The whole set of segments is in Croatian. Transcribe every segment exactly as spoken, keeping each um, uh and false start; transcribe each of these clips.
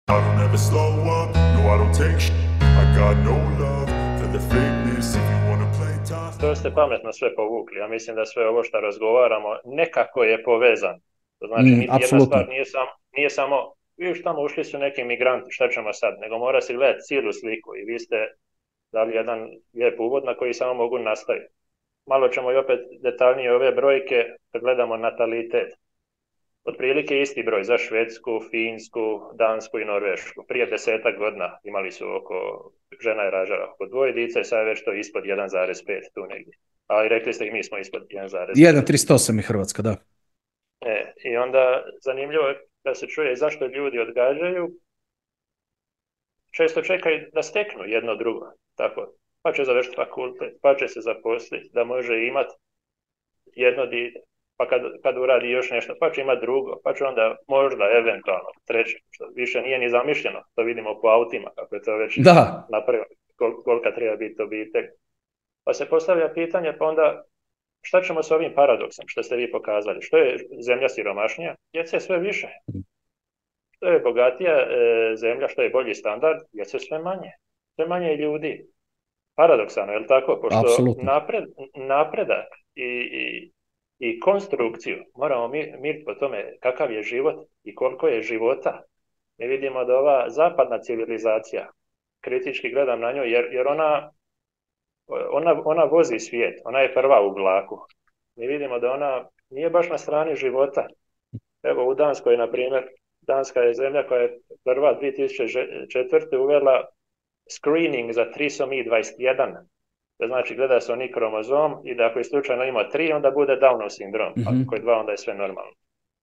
I don't ever slow up, no I don't take sh**. I got no love for the fakeness if you wanna play tough. To ste pametno sve povukli. Ja mislim da sve ovo što razgovaramo nekako je povezano. To znači, Mm, niti jedna apsolutno. stvar nije samo, nije samo vidiš tamo ušli su neki migranti, šta ćemo sad, nego mora se gledati cijelu sliku i vi ste dali jedan lijep uvod na koji samo mogu nastaviti. Malo ćemo i opet detaljnije ove brojke kad gledamo natalitet. Otprilike isti broj za Švedsku, Finsku, Dansku i Norvešku. Prije desetak godina imali su oko, žena je rađala oko dvoje dice, sad je već to ispod jedan zarez pet tu negdje. Ali rekli ste i mi smo ispod jedan zarez pet. jedan zarez trideset osam je Hrvatska, da. E, I onda zanimljivo je da se čuje zašto ljudi odgađaju. Često čekaju da steknu jedno drugo. Tako, pa će završiti fakultet, pa će se zaposliti, da može imati jedno dijete. Pa kad, kad uradi još nešto, pa će imati drugo, pa će onda možda eventualno treće, što više nije ni zamišljeno, to vidimo po autima, kako je to već Da. napravio, kol, kolika treba biti obitelj. Pa se postavlja pitanje, pa onda šta ćemo s ovim paradoksom što ste vi pokazali? Što je zemlja siromašnija? Djece je sve više. Što je bogatija e, zemlja, što je bolji standard, djece je sve manje. Sve manje ljudi. Paradoksalno, je li tako? Pošto napred, napredak i, i I konstrukciju moramo miriti po tome kakav je život i koliko je života. Mi vidimo da ova zapadna civilizacija, kritički gledam na nju, jer, jer ona, ona, ona vozi svijet, ona je prva u vlaku. Mi vidimo da ona nije baš na strani života. Evo u Danskoj, na primjer, Danska je zemlja koja je prva dvije tisuće četvrte uvela screening za trisomi dvadeset jedan. To znači gleda se oni kromozom i da ako je slučajno ima tri, onda bude Downov sindrom. Mm-hmm. Ako je dva, onda je sve normalno.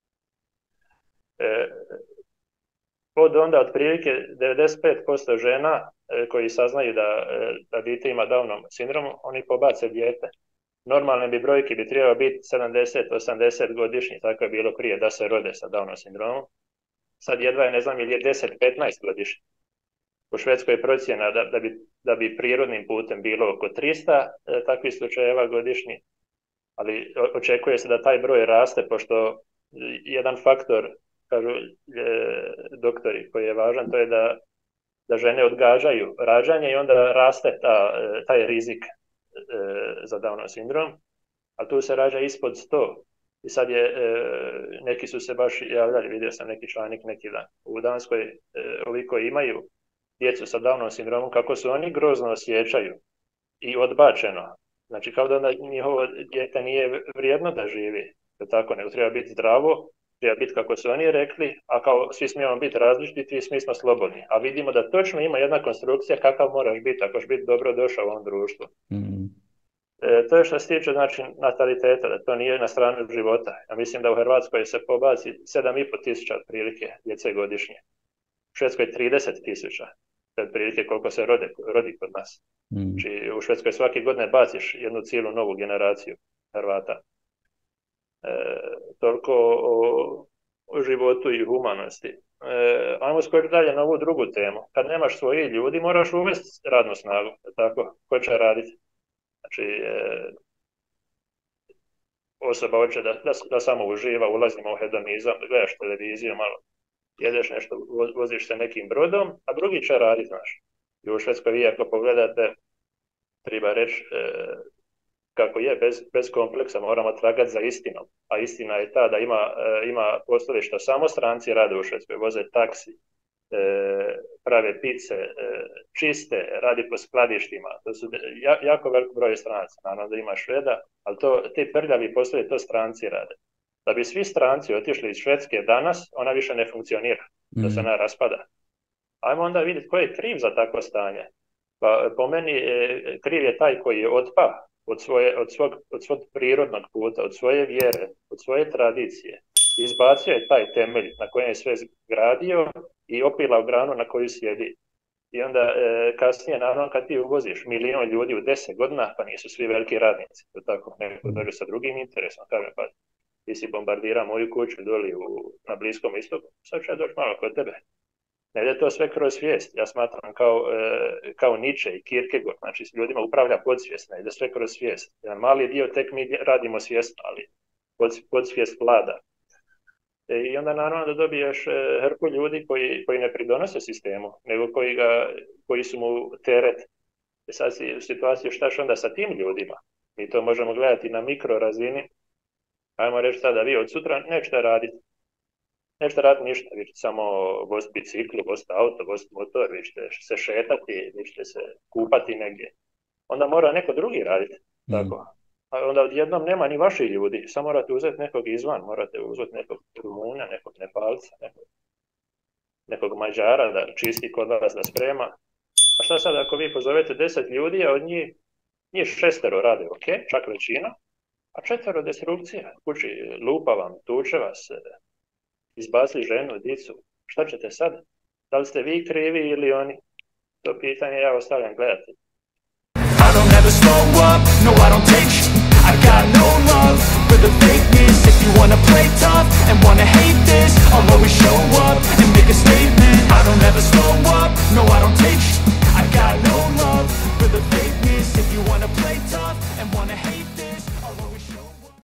E, od onda otprilike devedeset pet posto žena e, koji saznaju da, e, da dijete ima Downov sindrom, oni pobace dijete. Normalne bi brojke bi trebalo biti sedamdeset osamdeset godišnji, tako je bilo prije da se rode sa Downov sindromom. Sad jedva je, ne znam, ili je deset petnaest godišnji. U Švedskoj je procjena da, da, bi, da bi prirodnim putem bilo oko triста e, takvih slučajeva godišnji, ali očekuje se da taj broj raste, pošto jedan faktor, kažu e, doktori, koji je važan, to je da, da žene odgađaju rađanje i onda raste ta, e, taj rizik e, za Downov sindrom, a tu se rađa ispod sto. I sad je, e, neki su se baš javljali, vidio sam neki članik neki dan, u Danskoj e, ovi koji imaju djecu sa Downov sindromom, kako se oni grozno osjećaju i odbačeno. Znači kao da njihovo dijete nije vrijedno da živi, to tako, nego treba biti zdravo, treba biti kako su oni rekli, a kao svi smijemo biti različiti i svi smo slobodni. A vidimo da točno ima jedna konstrukcija kakav moraš biti, ako ćeš biti dobro došao u ovom društvu. Mm. E, to je što se tiče znači, nataliteta, da to nije na stranu života. Ja mislim da u Hrvatskoj se pobaci sedam i pol tisuća otprilike djece godišnje. U Švedskoj trideset tisuća. To je otprilike koliko se rode, rodi kod nas. Mm. Znači, u Švedskoj svake godine baciš jednu cijelu novu generaciju Hrvata. E, toliko o, o životu i humanosti. E, ajmo skočiti dalje na ovu drugu temu. Kad nemaš svojih ljudi, moraš uvesti radnu snagu. Tako, ko će raditi? Znači, e, osoba hoće da, da, da samo uživa, ulazimo u hedonizam, gledaš televiziju, malo jedeš nešto, voziš se nekim brodom, a drugi će raditi, znaš. I u Švedskoj vi ako pogledate, treba reći e, kako je, bez, bez kompleksa moramo tragati za istinom. A istina je ta da ima, e, ima poslove što samo stranci rade u Švedskoj, voze taksi, e, prave pice, e, čiste, radi po skladištima. To su ja, jako velik broj stranaca, naravno da ima Šveda, ali to, te prljavi poslove to stranci rade. Da bi svi stranci otišli iz Švedske danas, ona više ne funkcionira, da se ona raspada. Ajmo onda vidjeti ko je kriv za takvo stanje. Pa po meni e, kriv je taj koji je otpa od, svoje, od, svog, od svog prirodnog puta, od svoje vjere, od svoje tradicije. Izbacio je taj temelj na kojem je sve gradio i opilao granu na koju sjedi. I onda e, kasnije, naravno, kad ti uvoziš milijon ljudi u deset godina, pa nisu svi veliki radnici, to tako, neko dođe sa drugim interesom, kaže pa ti si bombardirao moju kuću doli u, na Bliskom istoku, sad ću ja doći malo kod tebe. Ne ide to sve kroz svijest, ja smatram kao, e, kao Nietzsche i Kierkegaard, znači s ljudima upravlja podsvijest, ne ide sve kroz svijest. Jedan mali dio tek mi radimo svjesno, ali pod, podsvijest vlada. I onda naravno da dobiješ hrpu ljudi koji, koji ne pridonose sistemu, nego koji, ga, koji su mu teret. I sad si u situaciji šta će onda sa tim ljudima? Mi to možemo gledati na mikro razini. Ajmo reći sada, vi od sutra nećete raditi. Nećete raditi ništa, vi ćete samo voziti biciklu, voziti auto, voziti motor, vi ćete se šetati, vi ćete se kupati negdje. Onda mora neko drugi raditi. Mm. Tako. A onda odjednom nema ni vaših ljudi, samo morate uzeti nekog izvan, morate uzeti nekog Rumuna, nekog Nepalca, nekog, nekog Mađara da čisti kod vas, da sprema. A šta sad ako vi pozovete deset ljudi, a od njih, njih šestero rade ok, čak većina, a četvero destrukcija, kući lupa vam, tuče vas, izbacili ženu, dicu, šta ćete sad? Da li ste vi krivi ili oni? To pitanje ja ostavljam gledati. I don't ever slow up, no I don't take sh- I got no love for the fakeness. If you wanna play tough and wanna hate this, I'll always show up and make a statement. I don't ever slow up, no I don't take sh- I got no love for the fakeness. If you wanna play tough and wanna hate